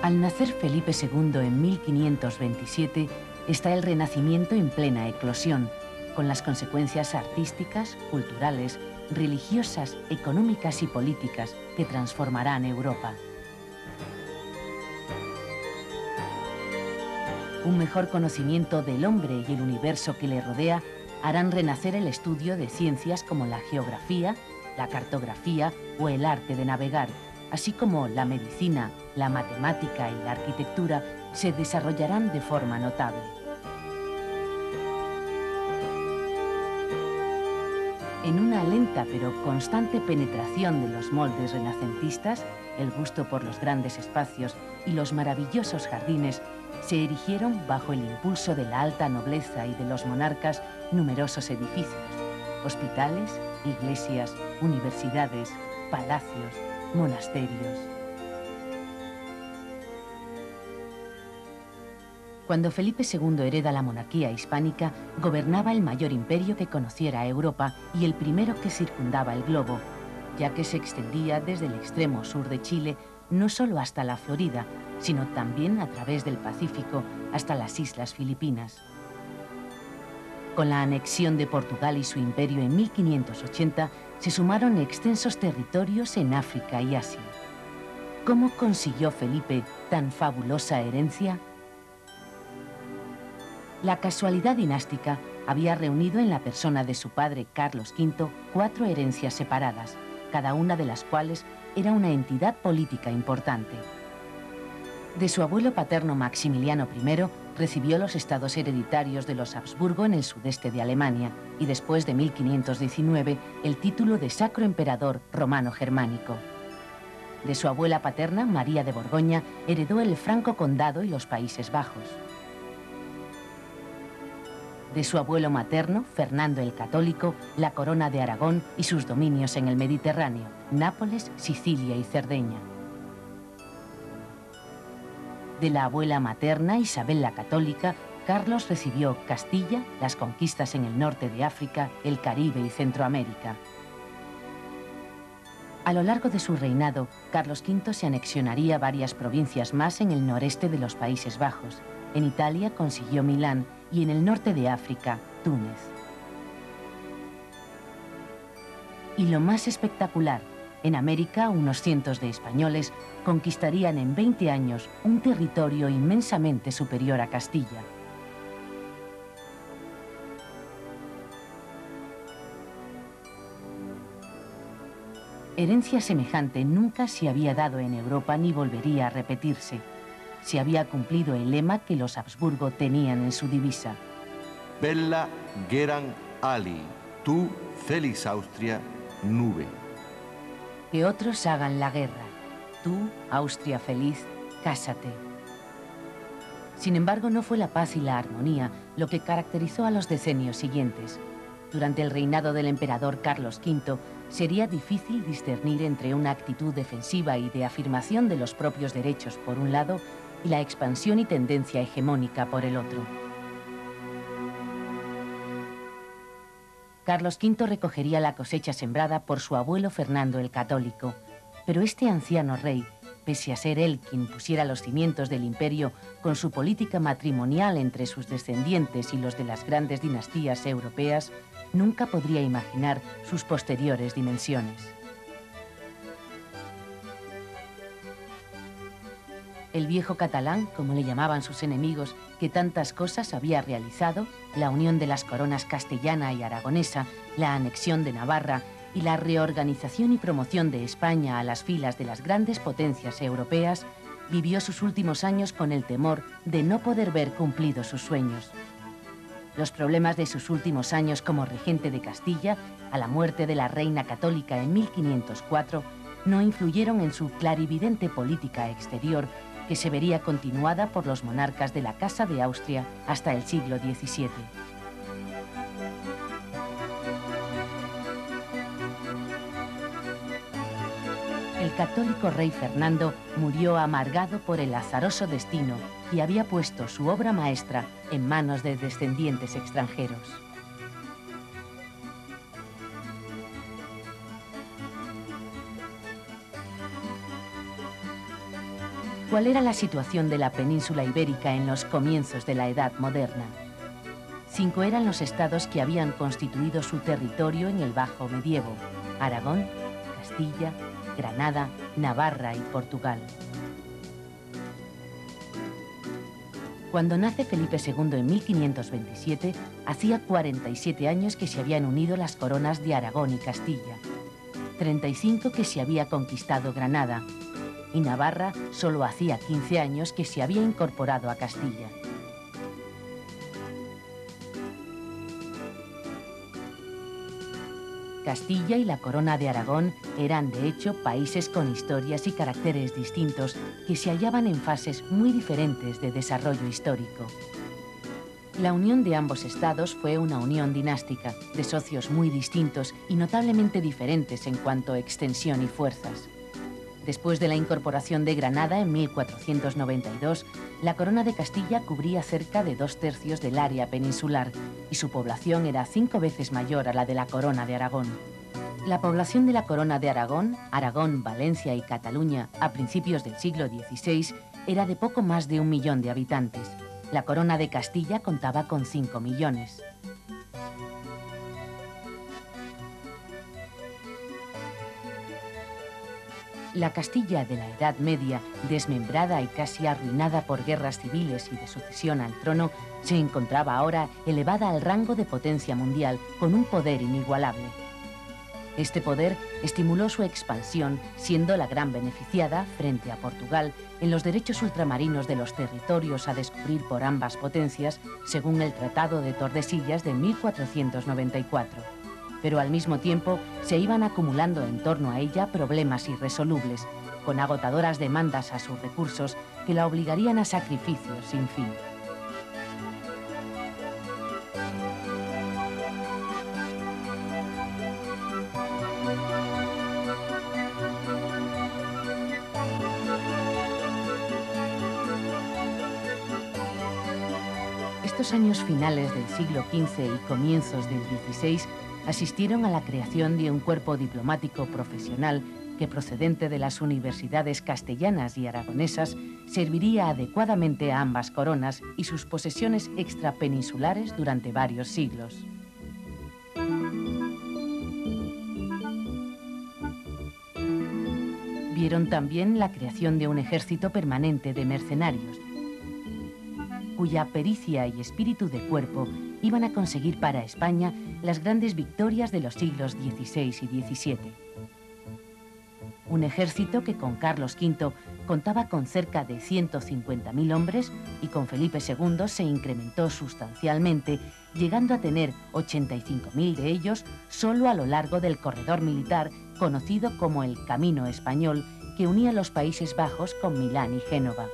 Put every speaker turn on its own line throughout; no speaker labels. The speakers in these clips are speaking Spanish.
Al nacer Felipe II en 1527, está el Renacimiento en plena eclosión, con las consecuencias artísticas, culturales, religiosas, económicas y políticas que transformarán Europa. Un mejor conocimiento del hombre y el universo que le rodea harán renacer el estudio de ciencias como la geografía, la cartografía o el arte de navegar, así como la medicina, la matemática y la arquitectura se desarrollarán de forma notable. En una lenta pero constante penetración de los moldes renacentistas, el gusto por los grandes espacios y los maravillosos jardines se erigieron bajo el impulso de la alta nobleza y de los monarcas numerosos edificios, hospitales, iglesias, universidades, palacios, monasterios. Cuando Felipe II hereda la monarquía hispánica, gobernaba el mayor imperio que conociera Europa y el primero que circundaba el globo, ya que se extendía desde el extremo sur de Chile no solo hasta la Florida, sino también a través del Pacífico hasta las Islas Filipinas. Con la anexión de Portugal y su imperio en 1580, se sumaron extensos territorios en África y Asia. ¿Cómo consiguió Felipe tan fabulosa herencia? La casualidad dinástica había reunido en la persona de su padre Carlos V 4 herencias separadas, cada una de las cuales era una entidad política importante. De su abuelo paterno Maximiliano I recibió los estados hereditarios de los Habsburgo en el sudeste de Alemania y después de 1519 el título de Sacro Emperador Romano Germánico. De su abuela paterna, María de Borgoña, heredó el Franco Condado y los Países Bajos. De su abuelo materno, Fernando el Católico, la corona de Aragón y sus dominios en el Mediterráneo, Nápoles, Sicilia y Cerdeña. De la abuela materna, Isabel la Católica, Carlos recibió Castilla, las conquistas en el norte de África, el Caribe y Centroamérica. A lo largo de su reinado, Carlos V se anexionaría varias provincias más en el noreste de los Países Bajos. En Italia consiguió Milán y en el norte de África, Túnez. Y lo más espectacular, en América unos cientos de españoles conquistarían en 20 años un territorio inmensamente superior a Castilla. Herencia semejante nunca se había dado en Europa ni volvería a repetirse. Se había cumplido el lema que los Habsburgo tenían en su divisa.
Bella geran ali, tu felis Austria, nube.
Que otros hagan la guerra. Tú, Austria feliz, cásate. Sin embargo, no fue la paz y la armonía lo que caracterizó a los decenios siguientes. Durante el reinado del emperador Carlos V, sería difícil discernir entre una actitud defensiva y de afirmación de los propios derechos por un lado y la expansión y tendencia hegemónica por el otro. Carlos V recogería la cosecha sembrada por su abuelo Fernando el Católico, pero este anciano rey, pese a ser él quien pusiera los cimientos del imperio con su política matrimonial entre sus descendientes y los de las grandes dinastías europeas, nunca podría imaginar sus posteriores dimensiones. El viejo catalán, como le llamaban sus enemigos, que tantas cosas había realizado, la unión de las coronas castellana y aragonesa, la anexión de Navarra y la reorganización y promoción de España a las filas de las grandes potencias europeas, vivió sus últimos años con el temor de no poder ver cumplidos sus sueños. Los problemas de sus últimos años como regente de Castilla, a la muerte de la reina católica en 1504, no influyeron en su clarividente política exterior, que se vería continuada por los monarcas de la Casa de Austria hasta el siglo XVII. El católico rey Fernando murió amargado por el azaroso destino y había puesto su obra maestra en manos de descendientes extranjeros. ¿Cuál era la situación de la península ibérica en los comienzos de la Edad Moderna? 5 eran los estados que habían constituido su territorio en el Bajo Medievo: Aragón, Castilla, Granada, Navarra y Portugal. Cuando nace Felipe II en 1527, hacía 47 años que se habían unido las coronas de Aragón y Castilla, 35 que se había conquistado Granada, y Navarra solo hacía 15 años que se había incorporado a Castilla. Castilla y la Corona de Aragón eran, de hecho, países con historias y caracteres distintos que se hallaban en fases muy diferentes de desarrollo histórico. La unión de ambos estados fue una unión dinástica, de socios muy distintos y notablemente diferentes en cuanto a extensión y fuerzas. Después de la incorporación de Granada en 1492, la Corona de Castilla cubría cerca de 2/3 del área peninsular y su población era 5 veces mayor a la de la Corona de Aragón. La población de la Corona de Aragón, Aragón, Valencia y Cataluña a principios del siglo XVI era de poco más de 1 millón de habitantes. La Corona de Castilla contaba con 5 millones. La Castilla de la Edad Media, desmembrada y casi arruinada por guerras civiles y de sucesión al trono, se encontraba ahora elevada al rango de potencia mundial, con un poder inigualable. Este poder estimuló su expansión, siendo la gran beneficiada, frente a Portugal, en los derechos ultramarinos de los territorios a descubrir por ambas potencias, según el Tratado de Tordesillas de 1494. Pero al mismo tiempo se iban acumulando en torno a ella problemas irresolubles, con agotadoras demandas a sus recursos que la obligarían a sacrificios sin fin. Estos años finales del siglo XV y comienzos del XVI asistieron a la creación de un cuerpo diplomático profesional que, procedente de las universidades castellanas y aragonesas, serviría adecuadamente a ambas coronas y sus posesiones extrapeninsulares durante varios siglos. Vieron también la creación de un ejército permanente de mercenarios, cuya pericia y espíritu de cuerpo iban a conseguir para España las grandes victorias de los siglos XVI y XVII. Un ejército que con Carlos V contaba con cerca de 150.000 hombres y con Felipe II se incrementó sustancialmente, llegando a tener 85.000 de ellos solo a lo largo del corredor militar conocido como el Camino Español, que unía los Países Bajos con Milán y Génova.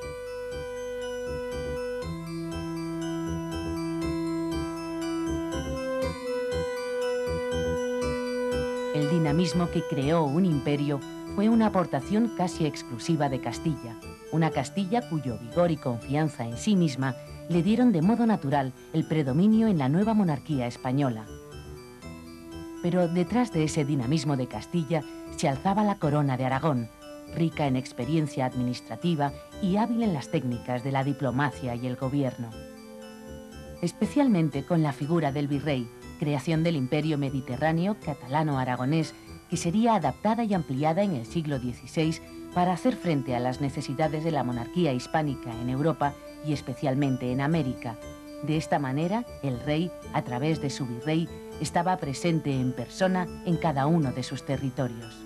El dinamismo que creó un imperio fue una aportación casi exclusiva de Castilla, una Castilla cuyo vigor y confianza en sí misma le dieron de modo natural el predominio en la nueva monarquía española. Pero detrás de ese dinamismo de Castilla se alzaba la Corona de Aragón, rica en experiencia administrativa y hábil en las técnicas de la diplomacia y el gobierno. Especialmente con la figura del virrey, creación del imperio mediterráneo catalano-aragonés, que sería adaptada y ampliada en el siglo XVI para hacer frente a las necesidades de la monarquía hispánica en Europa y especialmente en América. De esta manera, el rey, a través de su virrey, estaba presente en persona en cada uno de sus territorios.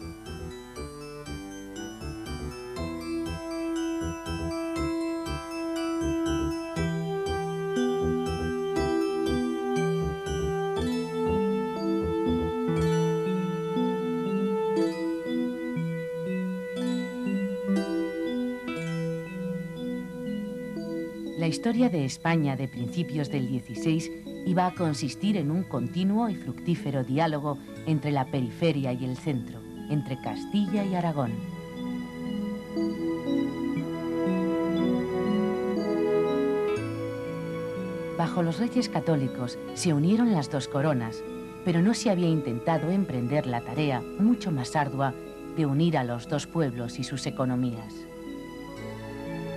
La historia de España de principios del XVI iba a consistir en un continuo y fructífero diálogo entre la periferia y el centro, entre Castilla y Aragón. Bajo los reyes católicos se unieron las dos coronas, pero no se había intentado emprender la tarea mucho más ardua de unir a los dos pueblos y sus economías.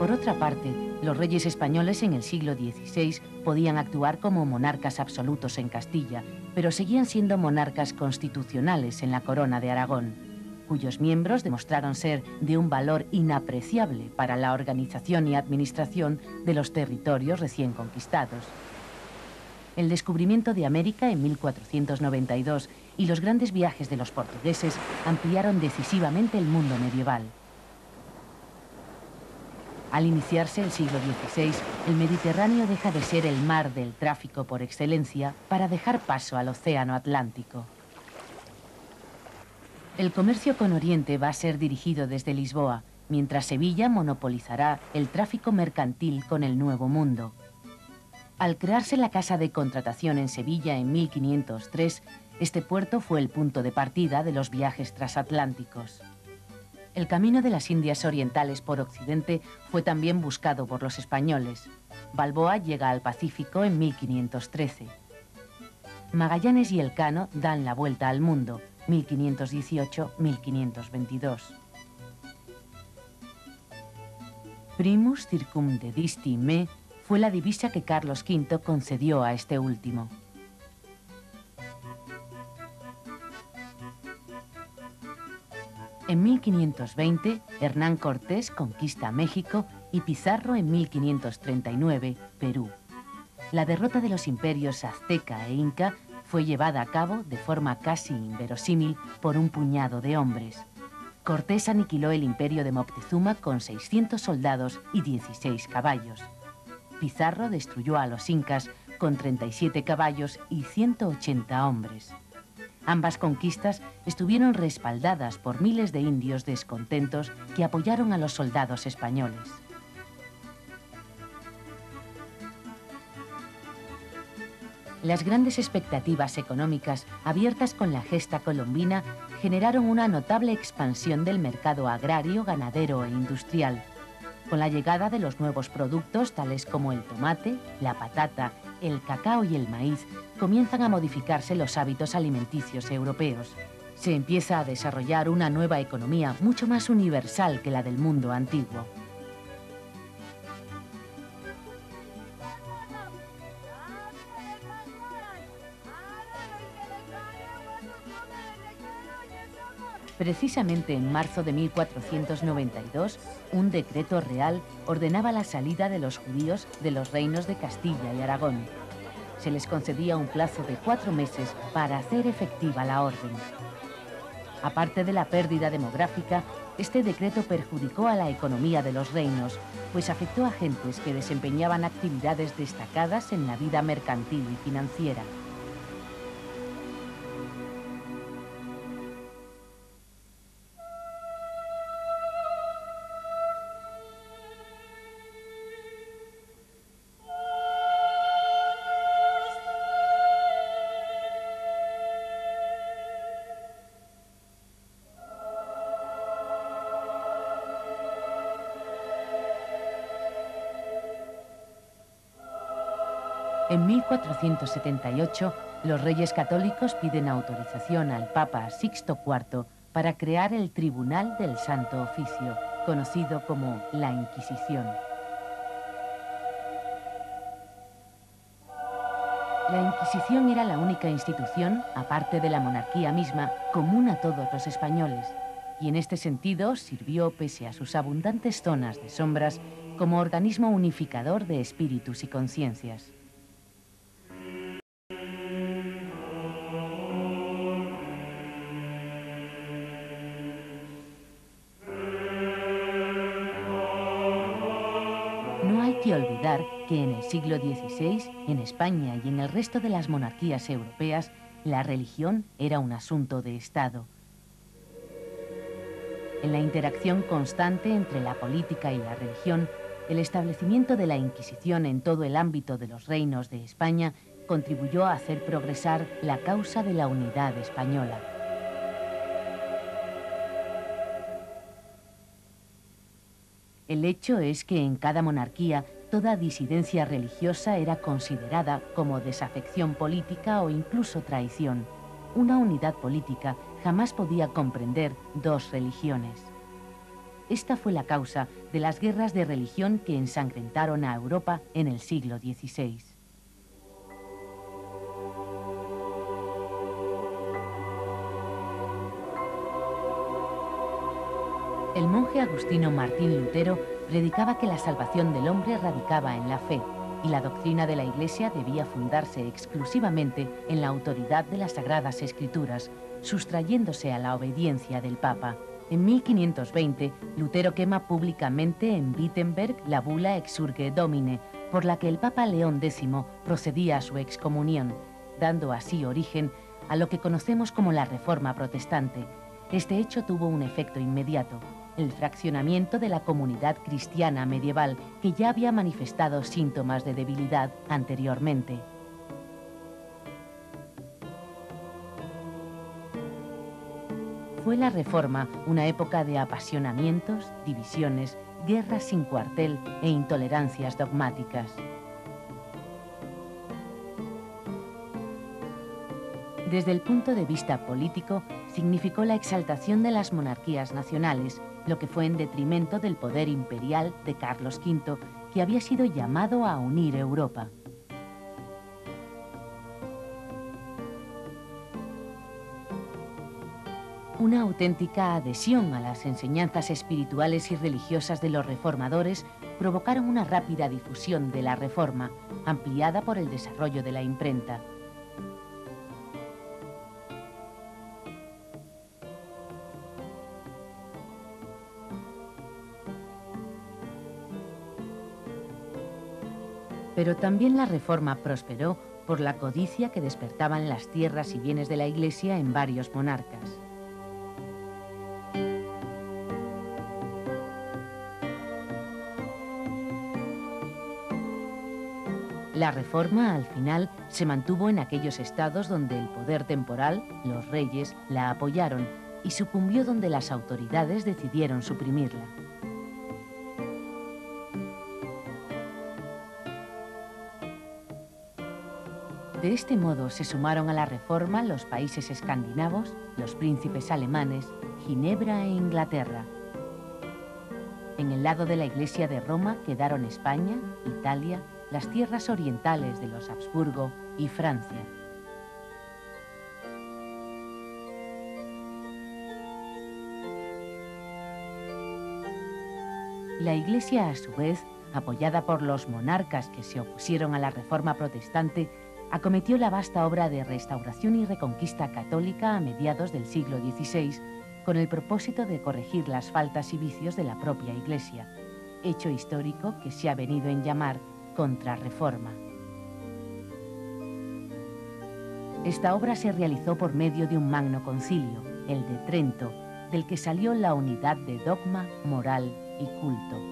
Por otra parte, los reyes españoles en el siglo XVI podían actuar como monarcas absolutos en Castilla, pero seguían siendo monarcas constitucionales en la corona de Aragón, cuyos miembros demostraron ser de un valor inapreciable para la organización y administración de los territorios recién conquistados. El descubrimiento de América en 1492 y los grandes viajes de los portugueses ampliaron decisivamente el mundo medieval. Al iniciarse el siglo XVI, el Mediterráneo deja de ser el mar del tráfico por excelencia para dejar paso al Océano Atlántico. El comercio con Oriente va a ser dirigido desde Lisboa, mientras Sevilla monopolizará el tráfico mercantil con el Nuevo Mundo. Al crearse la Casa de Contratación en Sevilla en 1503, este puerto fue el punto de partida de los viajes transatlánticos. El camino de las Indias Orientales por Occidente fue también buscado por los españoles. Balboa llega al Pacífico en 1513. Magallanes y Elcano dan la vuelta al mundo, 1518-1522. Primus circumdedisti me fue la divisa que Carlos V concedió a este último. En 1520, Hernán Cortés conquista México y Pizarro en 1539, Perú. La derrota de los imperios azteca e inca fue llevada a cabo de forma casi inverosímil por un puñado de hombres. Cortés aniquiló el imperio de Moctezuma con 600 soldados y 16 caballos. Pizarro destruyó a los incas con 37 caballos y 180 hombres. Ambas conquistas estuvieron respaldadas por miles de indios descontentos que apoyaron a los soldados españoles. Las grandes expectativas económicas abiertas con la gesta colombina generaron una notable expansión del mercado agrario, ganadero e industrial. Con la llegada de los nuevos productos, tales como el tomate, la patata, el cacao y el maíz, comienzan a modificarse los hábitos alimenticios europeos. Se empieza a desarrollar una nueva economía mucho más universal que la del mundo antiguo. Precisamente en marzo de 1492, un decreto real ordenaba la salida de los judíos de los reinos de Castilla y Aragón. Se les concedía un plazo de 4 meses para hacer efectiva la orden. Aparte de la pérdida demográfica, este decreto perjudicó a la economía de los reinos, pues afectó a gentes que desempeñaban actividades destacadas en la vida mercantil y financiera. En 1478, los reyes católicos piden autorización al Papa Sixto IV para crear el Tribunal del Santo Oficio, conocido como la Inquisición. La Inquisición era la única institución, aparte de la monarquía misma, común a todos los españoles, y en este sentido sirvió, pese a sus abundantes zonas de sombras, como organismo unificador de espíritus y conciencias. No hay que olvidar que en el siglo XVI, en España y en el resto de las monarquías europeas, la religión era un asunto de Estado. En la interacción constante entre la política y la religión, el establecimiento de la Inquisición en todo el ámbito de los reinos de España contribuyó a hacer progresar la causa de la unidad española. El hecho es que en cada monarquía toda disidencia religiosa era considerada como desafección política o incluso traición. Una unidad política jamás podía comprender dos religiones. esta fue la causa de las guerras de religión que ensangrentaron a Europa en el siglo XVI. El monje agustino Martín Lutero predicaba que la salvación del hombre radicaba en la fe y la doctrina de la Iglesia debía fundarse exclusivamente en la autoridad de las Sagradas Escrituras, sustrayéndose a la obediencia del Papa. En 1520, Lutero quema públicamente en Wittenberg la bula Exsurge Domine, por la que el Papa León X procedía a su excomunión, dando así origen a lo que conocemos como la Reforma Protestante. Este hecho tuvo un efecto inmediato: el fraccionamiento de la comunidad cristiana medieval, que ya había manifestado síntomas de debilidad anteriormente. Fue la Reforma una época de apasionamientos, divisiones, guerras sin cuartel e intolerancias dogmáticas. Desde el punto de vista político, significó la exaltación de las monarquías nacionales, lo que fue en detrimento del poder imperial de Carlos V, que había sido llamado a unir Europa. Una auténtica adhesión a las enseñanzas espirituales y religiosas de los reformadores provocaron una rápida difusión de la Reforma, ampliada por el desarrollo de la imprenta. Pero también la Reforma prosperó por la codicia que despertaban las tierras y bienes de la Iglesia en varios monarcas. La Reforma, al final, se mantuvo en aquellos estados donde el poder temporal, los reyes, la apoyaron, y sucumbió donde las autoridades decidieron suprimirla. De este modo se sumaron a la Reforma los países escandinavos, los príncipes alemanes, Ginebra e Inglaterra. En el lado de la Iglesia de Roma quedaron España, Italia, las tierras orientales de los Habsburgo y Francia. La Iglesia, a su vez, apoyada por los monarcas que se opusieron a la Reforma protestante, acometió la vasta obra de restauración y reconquista católica a mediados del siglo XVI, con el propósito de corregir las faltas y vicios de la propia Iglesia, hecho histórico que se ha venido en llamar Contrarreforma. Esta obra se realizó por medio de un magno concilio, el de Trento, del que salió la unidad de dogma, moral y culto.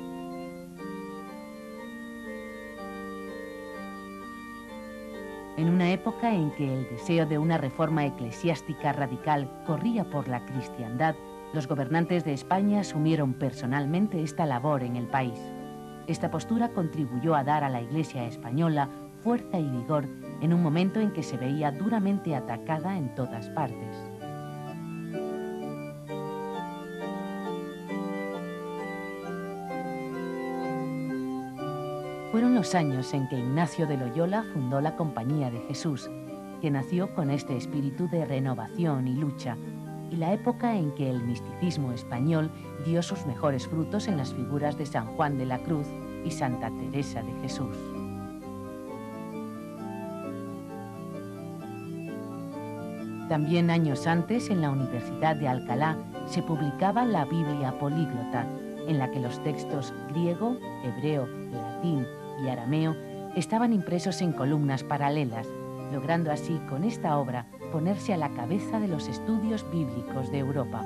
En una época en que el deseo de una reforma eclesiástica radical corría por la cristiandad, los gobernantes de España asumieron personalmente esta labor en el país. Esta postura contribuyó a dar a la Iglesia española fuerza y vigor en un momento en que se veía duramente atacada en todas partes. Fueron los años en que Ignacio de Loyola fundó la Compañía de Jesús, que nació con este espíritu de renovación y lucha, y la época en que el misticismo español dio sus mejores frutos en las figuras de San Juan de la Cruz y Santa Teresa de Jesús. También años antes, en la Universidad de Alcalá, se publicaba la Biblia Políglota, en la que los textos griego, hebreo, latín y arameo estaban impresos en columnas paralelas, logrando así con esta obra ponerse a la cabeza de los estudios bíblicos de Europa.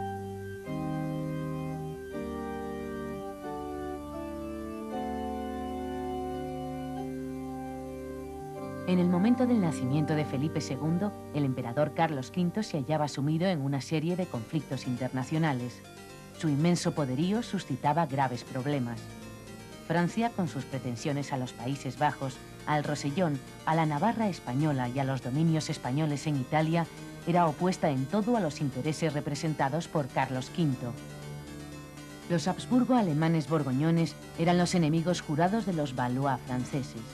En el momento del nacimiento de Felipe II, el emperador Carlos V se hallaba sumido en una serie de conflictos internacionales. Su inmenso poderío suscitaba graves problemas. Francia, con sus pretensiones a los Países Bajos, al Rosellón, a la Navarra española y a los dominios españoles en Italia, era opuesta en todo a los intereses representados por Carlos V. Los Habsburgo alemanes borgoñones eran los enemigos jurados de los Valois franceses.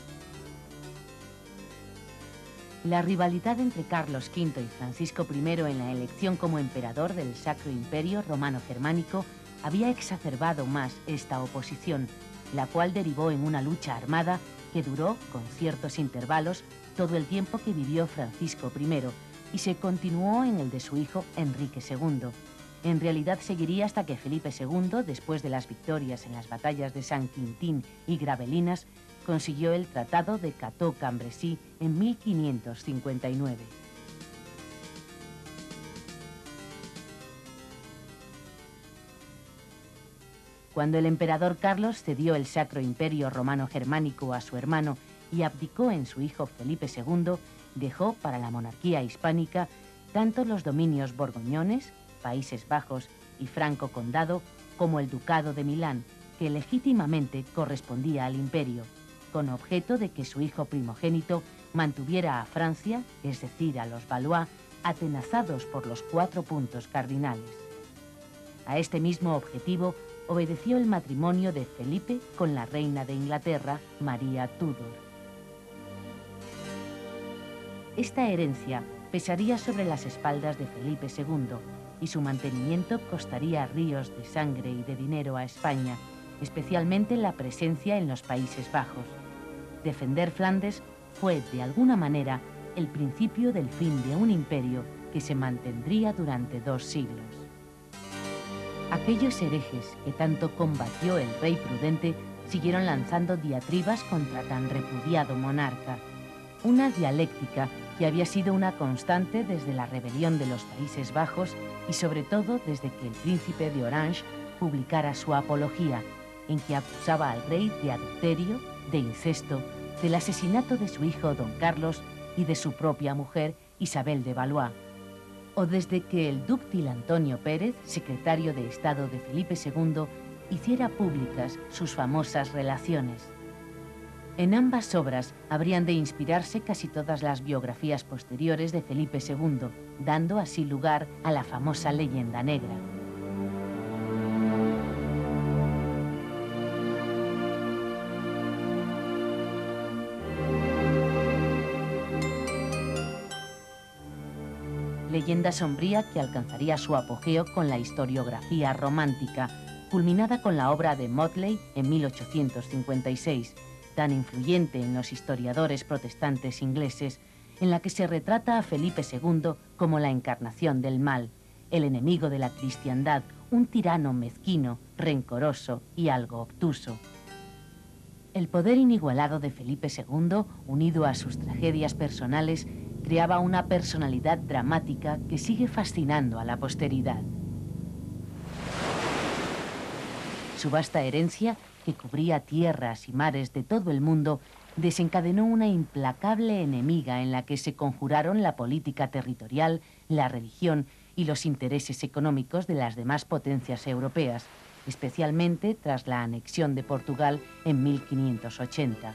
La rivalidad entre Carlos V y Francisco I en la elección como emperador del Sacro Imperio Romano-Germánico había exacerbado más esta oposición, la cual derivó en una lucha armada que duró, con ciertos intervalos, todo el tiempo que vivió Francisco I y se continuó en el de su hijo Enrique II. En realidad seguiría hasta que Felipe II, después de las victorias en las batallas de San Quintín y Gravelinas, consiguió el Tratado de Cateau-Cambrésis en 1559. Cuando el emperador Carlos cedió el Sacro Imperio Romano-Germánico a su hermano y abdicó en su hijo Felipe II, dejó para la monarquía hispánica tanto los dominios borgoñones, Países Bajos y Franco Condado, como el Ducado de Milán, que legítimamente correspondía al imperio, con objeto de que su hijo primogénito mantuviera a Francia, es decir, a los Valois, atenazados por los 4 puntos cardinales. A este mismo objetivo obedeció el matrimonio de Felipe con la reina de Inglaterra, María Tudor. Esta herencia pesaría sobre las espaldas de Felipe II y su mantenimiento costaría ríos de sangre y de dinero a España, especialmente la presencia en los Países Bajos. Defender Flandes fue, de alguna manera, el principio del fin de un imperio que se mantendría durante 2 siglos. Aquellos herejes que tanto combatió el rey prudente siguieron lanzando diatribas contra tan repudiado monarca. Una dialéctica que había sido una constante desde la rebelión de los Países Bajos y sobre todo desde que el príncipe de Orange publicara su apología, en que acusaba al rey de adulterio, de incesto, del asesinato de su hijo don Carlos y de su propia mujer Isabel de Valois, o desde que el dúctil Antonio Pérez, secretario de Estado de Felipe II, hiciera públicas sus famosas relaciones. En ambas obras habrían de inspirarse casi todas las biografías posteriores de Felipe II, dando así lugar a la famosa leyenda negra. Leyenda sombría que alcanzaría su apogeo con la historiografía romántica, culminada con la obra de Motley en 1856, tan influyente en los historiadores protestantes ingleses, en la que se retrata a Felipe II como la encarnación del mal, el enemigo de la cristiandad, un tirano mezquino, rencoroso y algo obtuso. El poder inigualado de Felipe II, unido a sus tragedias personales, creaba una personalidad dramática que sigue fascinando a la posteridad. Su vasta herencia, que cubría tierras y mares de todo el mundo, desencadenó una implacable enemiga en la que se conjuraron la política territorial, la religión y los intereses económicos de las demás potencias europeas, especialmente tras la anexión de Portugal en 1580.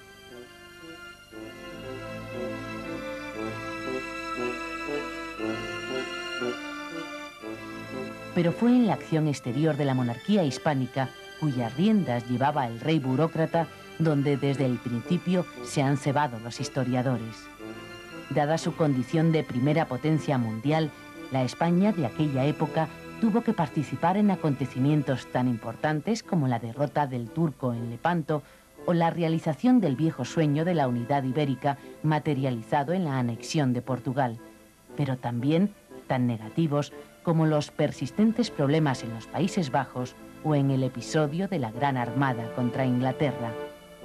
Pero fue en la acción exterior de la monarquía hispánica, cuyas riendas llevaba el rey burócrata, donde desde el principio se han cebado los historiadores. Dada su condición de primera potencia mundial, la España de aquella época tuvo que participar en acontecimientos tan importantes como la derrota del turco en Lepanto o la realización del viejo sueño de la unidad ibérica materializado en la anexión de Portugal, pero también tan negativos como los persistentes problemas en los Países Bajos o en el episodio de la Gran Armada contra Inglaterra.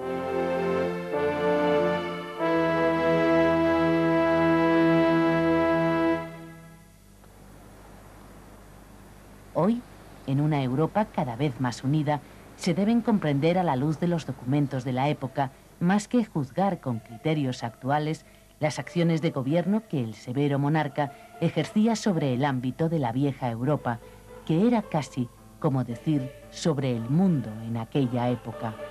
Hoy, en una Europa cada vez más unida, se deben comprender a la luz de los documentos de la época, más que juzgar con criterios actuales las acciones de gobierno que el severo monarca ejercía sobre el ámbito de la vieja Europa, que era casi, como decir, sobre el mundo en aquella época.